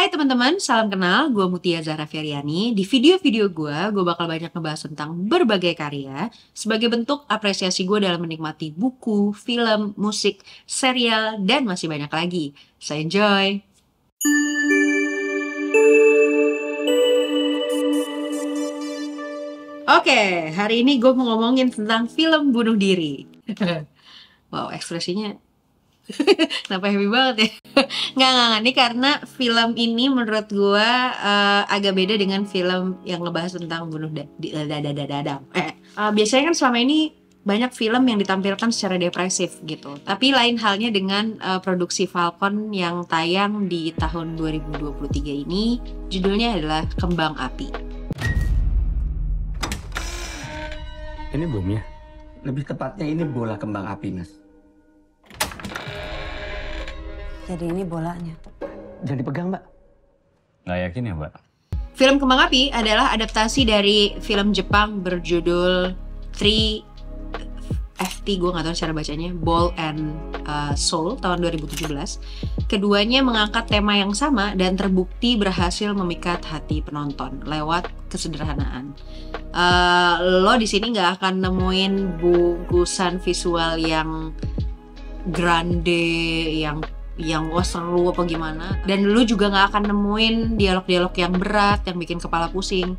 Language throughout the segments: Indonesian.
Hai teman-teman, salam kenal. Gue Mutia Zahra Feryani. Di video-video gue bakal banyak ngebahas tentang berbagai karya sebagai bentuk apresiasi gue dalam menikmati buku, film, musik, serial, dan masih banyak lagi. So enjoy! Oke, hari ini gue mau ngomongin tentang film bunuh diri. Wow, ekspresinya kenapa happy banget ya? Nggak. Ini karena film ini menurut gue agak beda dengan film yang ngebahas tentang bunuh biasanya kan selama ini banyak film yang ditampilkan secara depresif gitu. Tapi lain halnya dengan produksi Falcon yang tayang di tahun 2023 ini. Judulnya adalah Kembang Api. Ini bomnya? Lebih tepatnya ini bola kembang api, Mas. Jadi ini bolanya. Jangan dipegang, Mbak. Nggak yakin ya, Mbak? Film Kembang Api adalah adaptasi dari film Jepang berjudul 3FT, gue nggak tahu cara bacanya, Ball and Soul tahun 2017. Keduanya mengangkat tema yang sama dan terbukti berhasil memikat hati penonton lewat kesederhanaan. Lo di sini nggak akan nemuin bungkusan visual yang grande, yang wah seru apa gimana, dan lu juga nggak akan nemuin dialog-dialog yang berat yang bikin kepala pusing.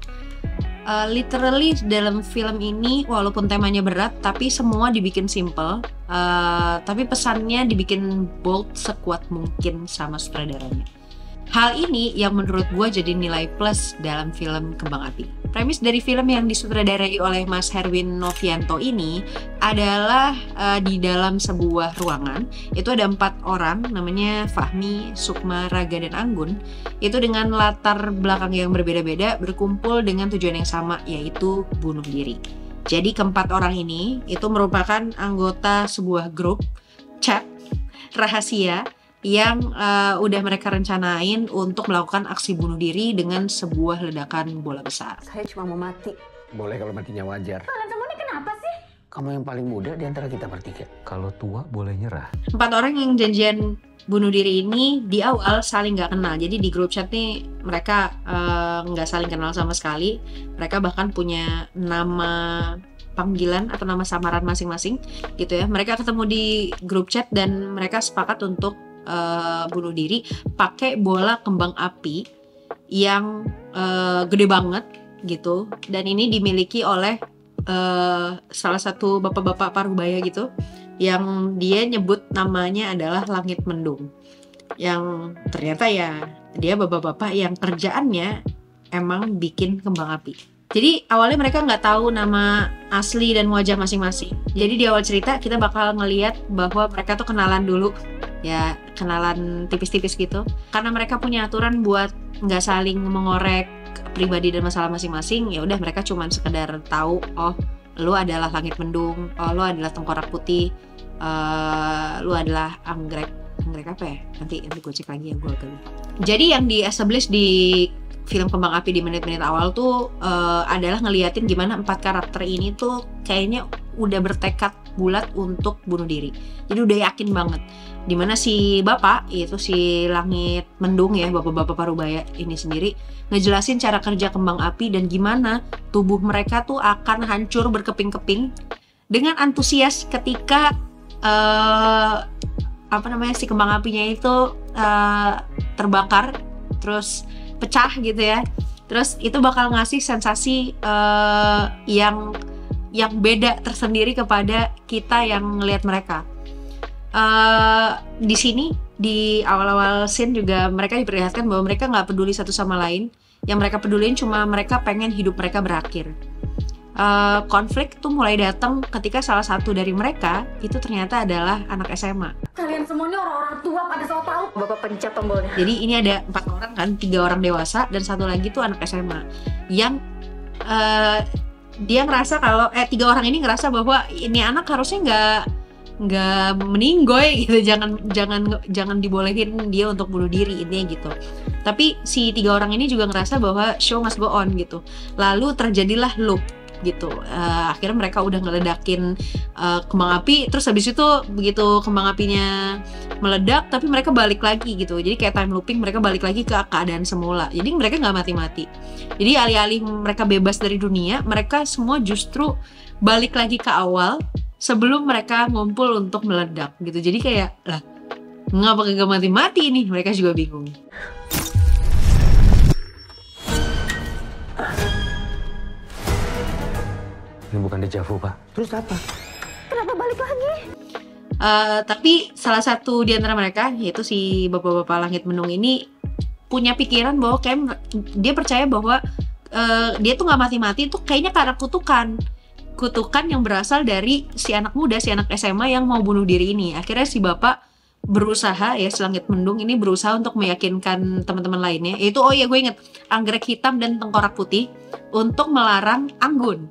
Literally dalam film ini walaupun temanya berat tapi semua dibikin simple, tapi pesannya dibikin bold sekuat mungkin sama sutradaranya. Hal ini yang menurut gue jadi nilai plus dalam film Kembang Api. Premis dari film yang disutradarai oleh Mas Herwin Novianto ini adalah di dalam sebuah ruangan. Itu ada 4 orang, namanya Fahmi, Sukma, Raga, dan Anggun. Itu dengan latar belakang yang berbeda-beda berkumpul dengan tujuan yang sama, yaitu bunuh diri. Jadi keempat orang ini itu merupakan anggota sebuah grup chat rahasia yang udah mereka rencanain untuk melakukan aksi bunuh diri dengan sebuah ledakan bola besar. Saya cuma mau mati. Boleh kalau matinya wajar. Kalian semua ini kenapa sih? Kamu yang paling muda di antara kita bertiga. Kalau tua boleh nyerah. 4 orang yang janjian bunuh diri ini di awal saling nggak kenal. Jadi di grup chat nih mereka nggak saling kenal sama sekali. Mereka bahkan punya nama panggilan atau nama samaran masing-masing gitu ya. Mereka ketemu di grup chat dan mereka sepakat untuk bunuh diri pakai bola kembang api yang gede banget gitu, dan ini dimiliki oleh salah satu bapak-bapak parubaya gitu yang dia nyebut namanya adalah Langit Mendung, yang ternyata ya dia bapak-bapak yang kerjaannya emang bikin kembang api. Jadi awalnya mereka nggak tahu nama asli dan wajah masing-masing. Jadi di awal cerita kita bakal ngelihat bahwa mereka tuh kenalan dulu, ya kenalan tipis-tipis gitu. Karena mereka punya aturan buat nggak saling mengorek pribadi dan masalah masing-masing. Ya udah mereka cuman sekedar tahu, oh lu adalah Langit Mendung, oh lu adalah Tengkorak Putih, lu adalah anggrek apa ya? Nanti gue cek lagi ya, gue agak lupa. Jadi yang di establish di film Kembang Api di menit-menit awal tuh adalah ngeliatin gimana 4 karakter ini tuh kayaknya udah bertekad bulat untuk bunuh diri. Jadi udah yakin banget. Dimana si bapak, yaitu si Langit Mendung ya, bapak-bapak parubaya ini sendiri ngejelasin cara kerja kembang api dan gimana tubuh mereka tuh akan hancur berkeping-keping dengan antusias ketika si kembang apinya itu terbakar terus pecah gitu ya. Terus itu bakal ngasih sensasi yang beda tersendiri kepada kita yang ngelihat mereka. Di sini di awal-awal scene juga mereka diperlihatkan bahwa mereka nggak peduli satu sama lain. Yang mereka pedulin cuma mereka pengen hidup mereka berakhir. Konflik tuh mulai datang ketika salah satu dari mereka itu ternyata adalah anak SMA. Kalian semuanya orang-orang tua pada so tahu. Bapak pencet tombolnya. Jadi ini ada 4 orang kan, 3 orang dewasa dan satu lagi tuh anak SMA yang dia ngerasa kalau 3 orang ini ngerasa bahwa ini anak harusnya nggak meninggoy gitu, jangan dibolehin dia untuk bunuh diri, intinya gitu. Tapi si 3 orang ini juga ngerasa bahwa show must go on gitu. Lalu terjadilah loop gitu. Akhirnya mereka udah ngeledakin kembang api, terus habis itu begitu kembang apinya meledak tapi mereka balik lagi gitu. Jadi kayak time looping, mereka balik lagi ke keadaan semula. Jadi mereka nggak mati-mati. Jadi alih-alih mereka bebas dari dunia, mereka semua justru balik lagi ke awal sebelum mereka ngumpul untuk meledak gitu. Jadi kayak lah, ngapa kagak mati-mati ini? Mereka juga bingung. Ini bukan dejavu, Pak. Terus apa? Kenapa balik lagi? Tapi salah satu di antara mereka, yaitu si bapak-bapak langit mendung ini, punya pikiran bahwa kayak dia percaya bahwa dia tuh nggak mati-mati tuh kayaknya karena kutukan yang berasal dari si anak muda, si anak SMA yang mau bunuh diri ini. Akhirnya si bapak berusaha, ya si langit mendung ini berusaha untuk meyakinkan teman-teman lainnya, yaitu oh iya gue inget, anggrek hitam dan tengkorak putih, untuk melarang Anggun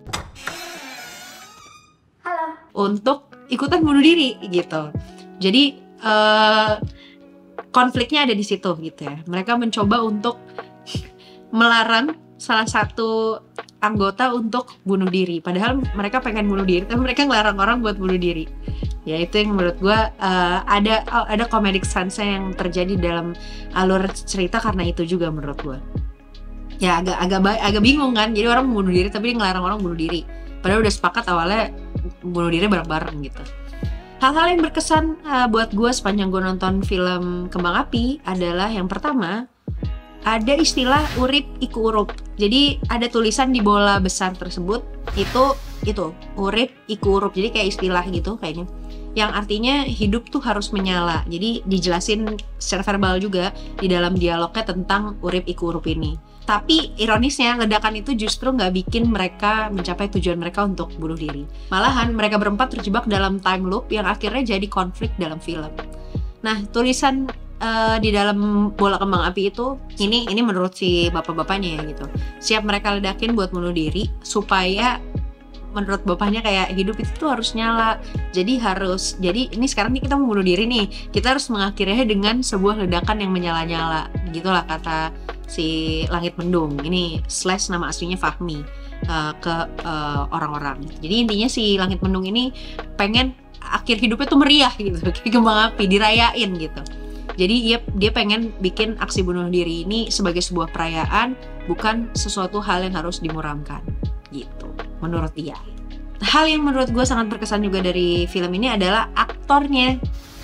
untuk ikutan bunuh diri gitu. Jadi konfliknya ada di situ gitu ya. Mereka mencoba untuk melarang salah satu anggota untuk bunuh diri. Padahal mereka pengen bunuh diri, tapi mereka ngelarang orang buat bunuh diri. Ya itu yang menurut gue ada comedic sense yang terjadi dalam alur cerita karena itu juga menurut gue. Ya agak bingung kan. Jadi orang bunuh diri tapi dia ngelarang orang bunuh diri. Padahal udah sepakat awalnya bunuh diri bareng-bareng gitu. Hal-hal yang berkesan buat gue sepanjang gue nonton film Kembang Api adalah yang pertama, ada istilah urip iku urup. Jadi ada tulisan di bola besar tersebut itu urip iku urup. Jadi kayak istilah gitu kayaknya, yang artinya hidup tuh harus menyala. Jadi dijelasin secara verbal juga di dalam dialognya tentang urip iku urup ini. Tapi ironisnya ledakan itu justru nggak bikin mereka mencapai tujuan mereka untuk bunuh diri. Malahan mereka berempat terjebak dalam time loop yang akhirnya jadi konflik dalam film. Nah, tulisan di dalam bola kembang api itu, ini menurut si bapak-bapaknya ya gitu. Siap mereka ledakin buat bunuh diri supaya menurut bapaknya kayak hidup itu tuh harus nyala. Jadi ini sekarang nih kita mau bunuh diri nih, kita harus mengakhirinya dengan sebuah ledakan yang menyala-nyala. Gitulah kata si langit mendung. Ini / nama aslinya Fahmi ke orang-orang. Jadi intinya si langit mendung ini pengen akhir hidupnya tuh meriah gitu, kayak kembang api dirayain gitu. Jadi dia pengen bikin aksi bunuh diri ini sebagai sebuah perayaan, bukan sesuatu hal yang harus dimuramkan gitu menurut dia. Hal yang menurut gue sangat berkesan juga dari film ini adalah aktornya.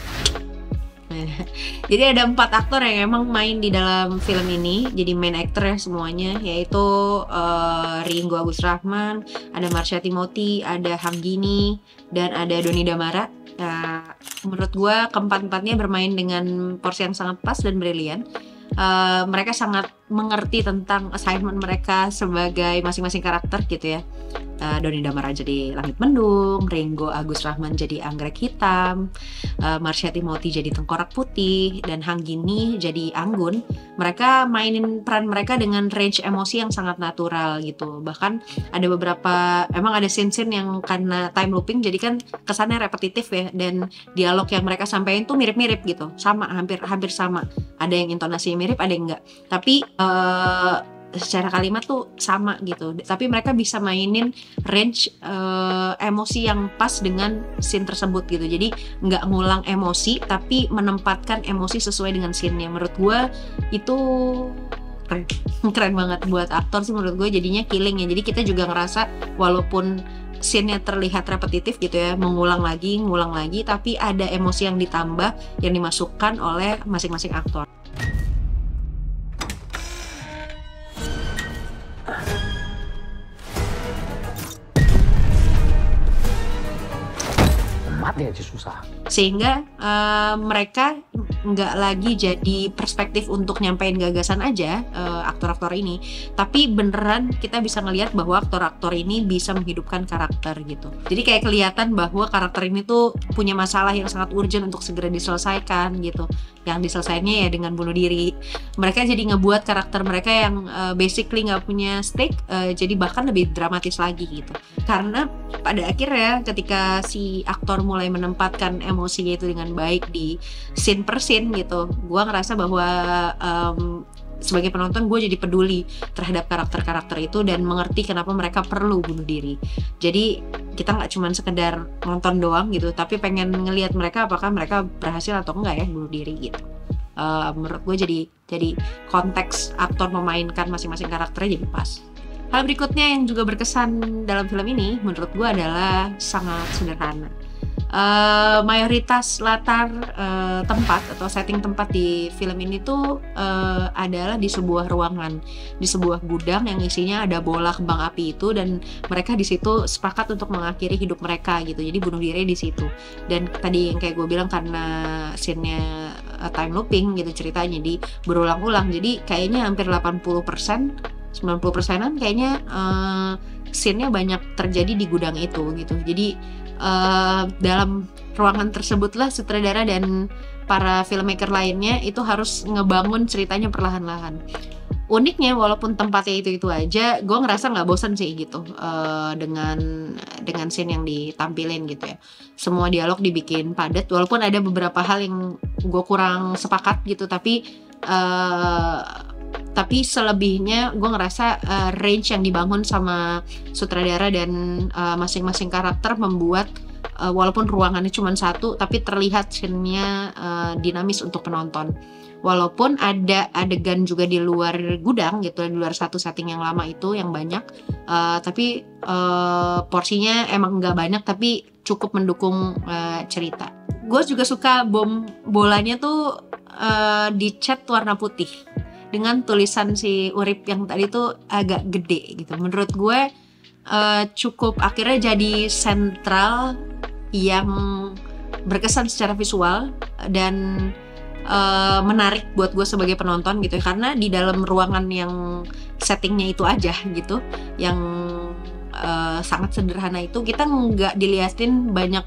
Jadi ada 4 aktor yang emang main di dalam film ini, jadi main actor ya semuanya, yaitu Ringgo Agus Rahman, ada Marsha Timothy, ada Hanggini, dan ada Doni Damara. Menurut gue keempat-empatnya bermain dengan porsi yang sangat pas dan brilian. Mereka sangat mengerti tentang assignment mereka sebagai masing-masing karakter gitu ya. Doni Damara jadi langit mendung, Ringgo Agus Rahman jadi anggrek hitam, Marsha Timothy jadi tengkorak putih, dan Hanggini jadi Anggun. Mereka mainin peran mereka dengan range emosi yang sangat natural gitu. Bahkan ada beberapa, emang ada scene-scene yang karena time looping jadi kan kesannya repetitif ya, dan dialog yang mereka sampaikan tuh mirip-mirip gitu, sama, hampir sama. Ada yang intonasinya mirip, ada yang enggak. Tapi secara kalimat tuh sama gitu, tapi mereka bisa mainin range emosi yang pas dengan scene tersebut gitu. Jadi nggak ngulang emosi, tapi menempatkan emosi sesuai dengan scene-nya. Menurut gue itu keren banget buat aktor sih menurut gue, jadinya killing ya. Jadi kita juga ngerasa walaupun scene-nya terlihat repetitif gitu ya, ngulang lagi, tapi ada emosi yang ditambah, yang dimasukkan oleh masing-masing aktor. Mati aja susah. Sehingga mereka nggak lagi jadi perspektif untuk nyampein gagasan aja aktor-aktor ini, tapi beneran kita bisa ngelihat bahwa aktor-aktor ini bisa menghidupkan karakter gitu. Jadi kayak kelihatan bahwa karakter ini tuh punya masalah yang sangat urgent untuk segera diselesaikan gitu. Yang diselesaikannya ya dengan bunuh diri. Mereka jadi ngebuat karakter mereka yang basically nggak punya stake jadi bahkan lebih dramatis lagi gitu. Karena pada akhirnya ketika si aktor mulai menempatkan emosinya itu dengan baik di scene per scene gitu, gua ngerasa bahwa sebagai penonton gue jadi peduli terhadap karakter-karakter itu dan mengerti kenapa mereka perlu bunuh diri. Jadi kita nggak cuma sekedar nonton doang gitu, tapi pengen ngelihat mereka apakah mereka berhasil atau enggak ya bunuh diri gitu. Menurut gue jadi konteks aktor memainkan masing-masing karakternya jadi pas. Hal berikutnya yang juga berkesan dalam film ini menurut gue adalah sangat sederhana. Mayoritas latar tempat atau setting tempat di film ini tuh adalah di sebuah ruangan, di sebuah gudang yang isinya ada bola kembang api itu, dan mereka di situ sepakat untuk mengakhiri hidup mereka gitu. Jadi bunuh diri di situ. Dan tadi yang kayak gue bilang karena scene-nya time looping gitu ceritanya, di berulang-ulang. Jadi kayaknya hampir 80%, 90%-an kayaknya scene-nya banyak terjadi di gudang itu gitu. Jadi dalam ruangan tersebutlah sutradara dan para filmmaker lainnya itu harus ngebangun ceritanya perlahan-lahan. Uniknya walaupun tempatnya itu aja, gue ngerasa nggak bosan sih gitu dengan scene yang ditampilin gitu ya. Semua dialog dibikin padat, walaupun ada beberapa hal yang gue kurang sepakat gitu, tapi selebihnya gue ngerasa range yang dibangun sama sutradara dan masing-masing karakter membuat walaupun ruangannya cuma satu tapi terlihat scene-nya dinamis untuk penonton. Walaupun ada adegan juga di luar gudang gitu, di luar satu setting yang lama itu yang banyak, tapi porsinya emang nggak banyak tapi cukup mendukung cerita. Gue juga suka bom bolanya tuh dicat warna putih dengan tulisan si Urip yang tadi tuh agak gede gitu. Menurut gue cukup akhirnya jadi sentral yang berkesan secara visual dan menarik buat gue sebagai penonton gitu ya. Karena di dalam ruangan yang settingnya itu aja gitu, yang sangat sederhana itu, kita nggak diliatin banyak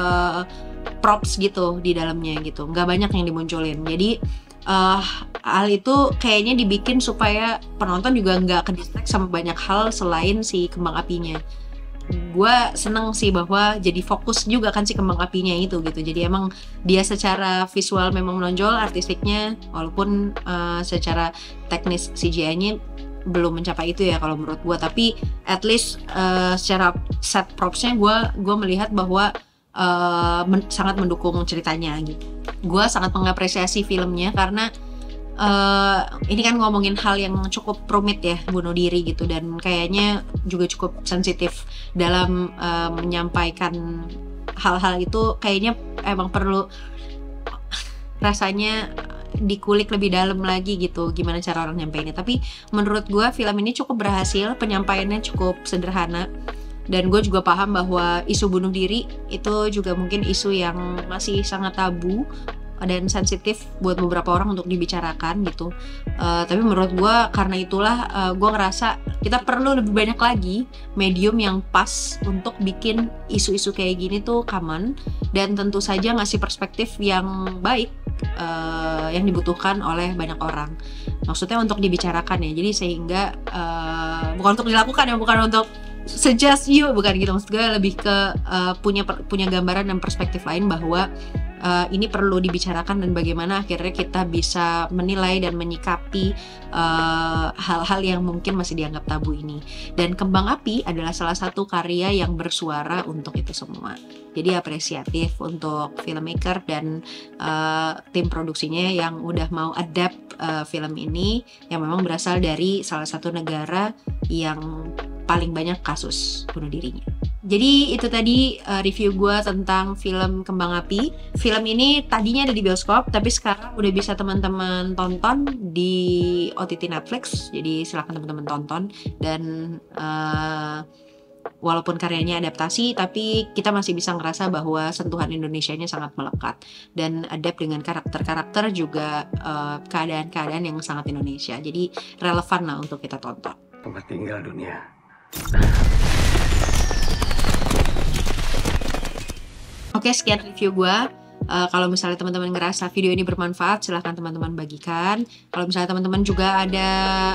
props gitu di dalamnya gitu, nggak banyak yang dimunculin. Jadi hal itu kayaknya dibikin supaya penonton juga nggak ke-distract sama banyak hal selain si kembang apinya. Gue seneng sih bahwa jadi fokus juga kan si kembang apinya itu gitu. Jadi emang dia secara visual memang menonjol artistiknya, walaupun secara teknis CGI-nya belum mencapai itu ya kalau menurut gue. Tapi at least secara set props-nya gue melihat bahwa sangat mendukung ceritanya gitu. Gue sangat mengapresiasi filmnya karena ini kan ngomongin hal yang cukup rumit ya, bunuh diri gitu, dan kayaknya juga cukup sensitif dalam menyampaikan hal-hal itu. Kayaknya emang perlu rasanya dikulik lebih dalam lagi gitu gimana cara orang nyampeinnya. Tapi menurut gue film ini cukup berhasil, penyampaiannya cukup sederhana. Dan gue juga paham bahwa isu bunuh diri itu juga mungkin isu yang masih sangat tabu dan sensitif buat beberapa orang untuk dibicarakan gitu. Tapi menurut gue karena itulah gue ngerasa kita perlu lebih banyak lagi medium yang pas untuk bikin isu-isu kayak gini tuh common, dan tentu saja ngasih perspektif yang baik yang dibutuhkan oleh banyak orang. Maksudnya untuk dibicarakan ya, jadi sehingga bukan untuk dilakukan ya, bukan untuk suggest you, bukan gitu. Maksud gue lebih ke punya gambaran dan perspektif lain bahwa ini perlu dibicarakan dan bagaimana akhirnya kita bisa menilai dan menyikapi hal-hal yang mungkin masih dianggap tabu ini. Dan Kembang Api adalah salah satu karya yang bersuara untuk itu semua. Jadi apresiatif untuk filmmaker dan tim produksinya yang udah mau adapt film ini yang memang berasal dari salah satu negara yang paling banyak kasus bunuh dirinya. Jadi itu tadi review gue tentang film Kembang Api. Film ini tadinya ada di bioskop, tapi sekarang udah bisa teman-teman tonton di OTT Netflix. Jadi silakan teman-teman tonton. Dan walaupun karyanya adaptasi, tapi kita masih bisa ngerasa bahwa sentuhan Indonesianya sangat melekat dan adapt dengan karakter-karakter juga keadaan-keadaan yang sangat Indonesia. Jadi relevan lah untuk kita tonton. Tempat tinggal dunia. Oke, sekian review gue. Kalau misalnya teman-teman ngerasa video ini bermanfaat, silahkan teman-teman bagikan. Kalau misalnya teman-teman juga ada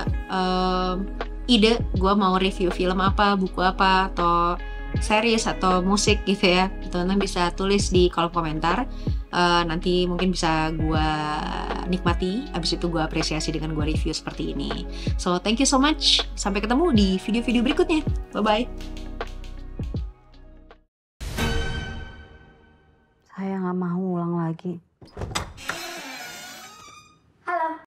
ide, gue mau review film apa, buku apa, atau series, atau musik gitu ya, teman-teman bisa tulis di kolom komentar. nanti mungkin bisa gue nikmati, abis itu gue apresiasi dengan gue review seperti ini. So thank you so much, sampai ketemu di video-video berikutnya, bye bye. Saya nggak mau ulang lagi.